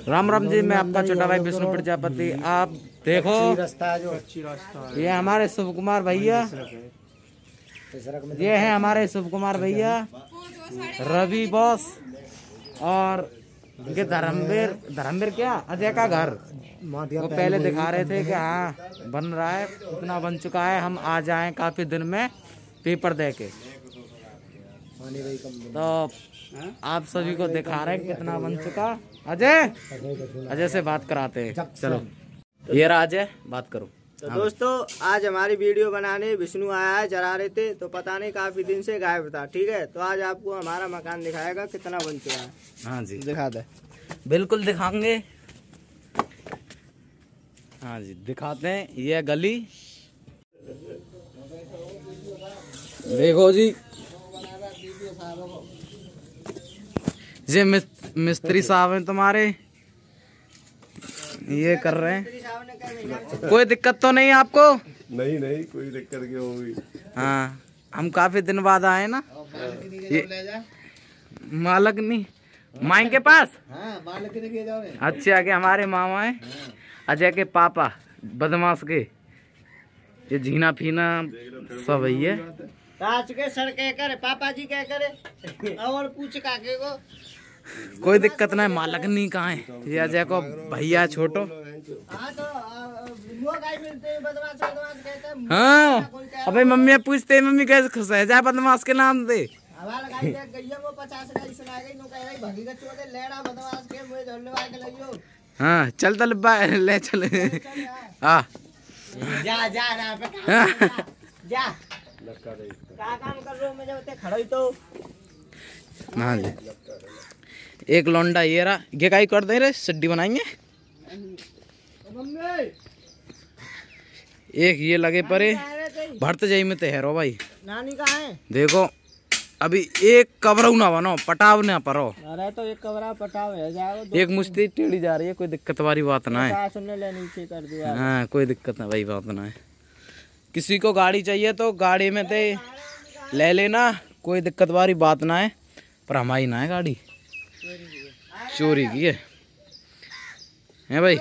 राम राम जी, मैं आपका छोटा भाई विष्णु प्रजापति। आप देखो ये हमारे शिव कुमार भैया, ये है हमारे शिव कुमार भैया, रवि बॉस और ये धर्मवीर क्या अजय का घर। वो पहले दिखा रहे थे कि हाँ बन रहा है, इतना बन चुका है, हम आ जाए काफी दिन में पेपर दे के। तो आप सभी को दिखा रहे हैं कितना बन चुका। अजय से बात कराते हैं, चलो। ये रहा अजय, बात करो। तो दोस्तों, आज हमारी वीडियो बनाने विष्णु आया है, चला रहे थे तो पता नहीं काफी दिन से गायब था। ठीक है, तो आज आपको हमारा मकान दिखाएगा कितना बन चुका है। हाँ जी, दिखा दे। बिल्कुल दिखाएंगे। हाँ जी, दिखाते हैं। ये गली देखो जी, ये मिस्त्री साहब हैं तुम्हारे, ये कर रहे हैं। कोई दिक्कत तो नहीं आपको? नहीं नहीं, कोई दिक्कत क्यों होगी। हाँ, हम काफी दिन बाद आए ना। मालक नहीं, माई के पास। अच्छा, के हमारे मामा है, अजय के पापा बदमाश के। ये झीना फीना सब है। के सर कह करे, पापा जी कह करे और पूछ काके को। कोई दिक्कत नहीं, मालक नहीं कहाँ है। ये अजय को भैया छोटो। हाँ, अबे मम्मी पूछते मम्मी कैसे खुश है, जाए बदमाश के नाम दे। हाँ चल तल ले चल। हाँ जा काम कर रहे हो, मैं जब खड़ा ही तो। हाँ जी, एक लौंडा ये रहा, ये काई कर दे रहे, सड्डी बनाएंगे। एक ये लगे परे भरत जाई में तहरो भाई। नानी कहाँ है? देखो अभी एक कबराऊ ना बनो, पटाव ना परो। अरे तो एक कबरा पटाव है जाओ। एक मुश्ती टेढ़ी जा रही है, कोई दिक्कत वाली बात ना है। सुनने ले नीचे कर दिया। हाँ कोई दिक्कत ना भाई, बात ना है। किसी को गाड़ी चाहिए तो गाड़ी में ते ले लेना, कोई दिक्कत वाली बात ना है। पर हमारी ना है गाड़ी, चोरी की है भाई।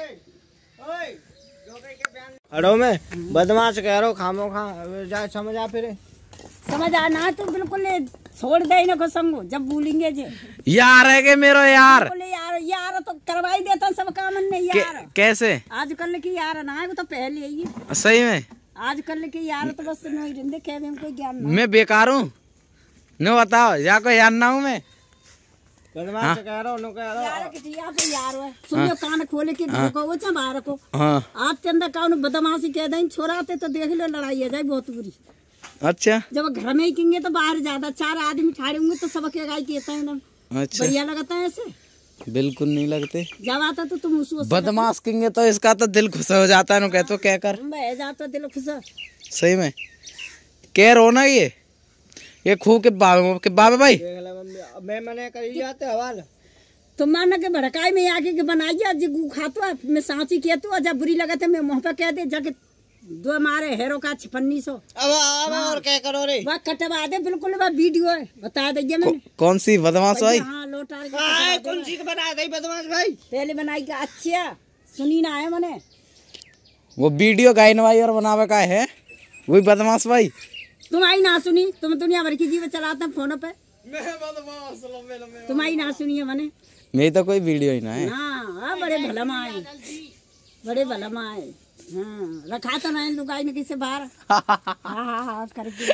अड़ो में बदमाश कह रहा हूँ, खामो खा जा, समझ आ फिर। समझ आना तो बिल्कुल छोड़ दे इनको संग, जब भूलेंगे जे यार है के मेरो यार। यार तो करवाई देता सब काम ने यार। कैसे आजकल की यार ना है, वो तो पहले ही सही में। आजकल के यार तो बस नहीं रहते, कह दे कोई ज्ञान ना। मैं बेकार हूँ न, बताओ या कोई यार ना हूँ मैं। बदमाश कह रहा हूँ, कह रहा यार किसी यार तो यार है। सुनियो कान खोले के देखो, वो चम बाहर को। आप के अंदर कान बदमाशी कह दें छोड़ाते तो देख लो लड़ाई है जाए बहुत बुरी। अच्छा, जब घर में ही किंगे तो बाहर ज्यादा चार आदमी ठाड़े होंगे तो सब के गाय कहता है एकदम। अच्छा, बढ़िया लगता है ऐसे? बिल्कुल नहीं लगते। जब आता तो तुम उसको बदमाश किंगे तो इसका तो दिल खुश हो जाता है। कहते क्या कर बह जाता दिल खुश। सही में कह रो ना, ये खूब के बाबे भाई मैं मने करी जाते हवाल। तुम माना के भड़काई में आके के बनाइए जी गु खातो है, मैं सांची कहतो, जब बुरी लगते मैं मुंह पे कह दे जाके दो मारे हेरो का 5600। अब और क्या करो रे? वह कटवा दे, बिल्कुल वह वीडियो है, बता दीजिए मैंने। कौन सी बदमाश भाई? हाँ लोटार कौन सी बना दे बदमाश भाई? पहले बनाई का। अच्छा सुनी ना है मैंने वो वीडियो गायन भाई और बनावे का है वही बदमाश भाई। तुम आई ना सुनी, तुम दुनिया भर की जीव चलाते फोनों पे। तुम आई ना सुनी है मैंने, मेरी तो कोई वीडियो ही ना है। हाँ बड़े भला माए, बड़े भला माए। हाँ रखा तो नहीं लुगाई ने किसे बाहर। हाँ करके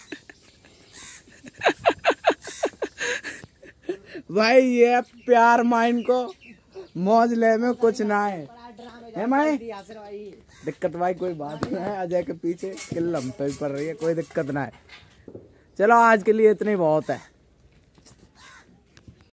भाई ये प्यार माइन को मौज ले में कुछ ना है माई दिक्कत भाई, कोई बात नहीं है। अजय के पीछे किल हम पे पड़ रही है, कोई दिक्कत ना है। चलो आज के लिए इतनी बहुत है।